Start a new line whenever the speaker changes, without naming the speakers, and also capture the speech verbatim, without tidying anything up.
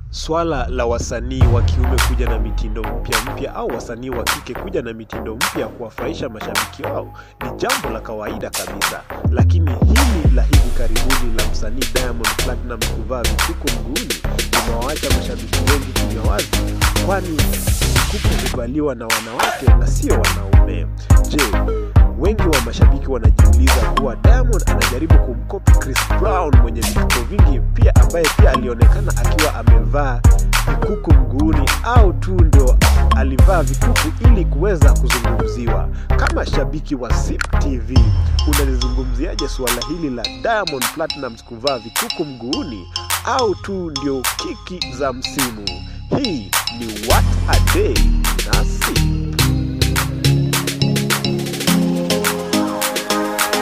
Swala la wasanii wa kiume kuja na mitindo mpya mpya au wasanii wa kike kuja na mitindo mpya kuwafurahisha mashabiki wao ni jambo la kawaida kabisa. Lakini hili la hivi karibuni la msanii Diamond Platnumz kuvaa vikuku mguuni limewaacha mashabiki wengi kinywa wazi, kwani vikuku huvaliwa na wanawake na sio wanaume. Je, wengi wa mashabiki wanajiuliza kuwa Diamond anajaribu kumkopi Chris Brown mwenye vikuku vingi pia, ambaye pia alionekana akiwa amevaa vikuku mguuni, au tu ndo alivaa vikuku ili kuweza kuzungumziwa? Kama shabiki wa Zip T V, unalizungumziaje suala hili la Diamond Platnumz kuvaa vikuku mguuni, au tu ndio kiki za msimu? Hii ni What a Day na Si.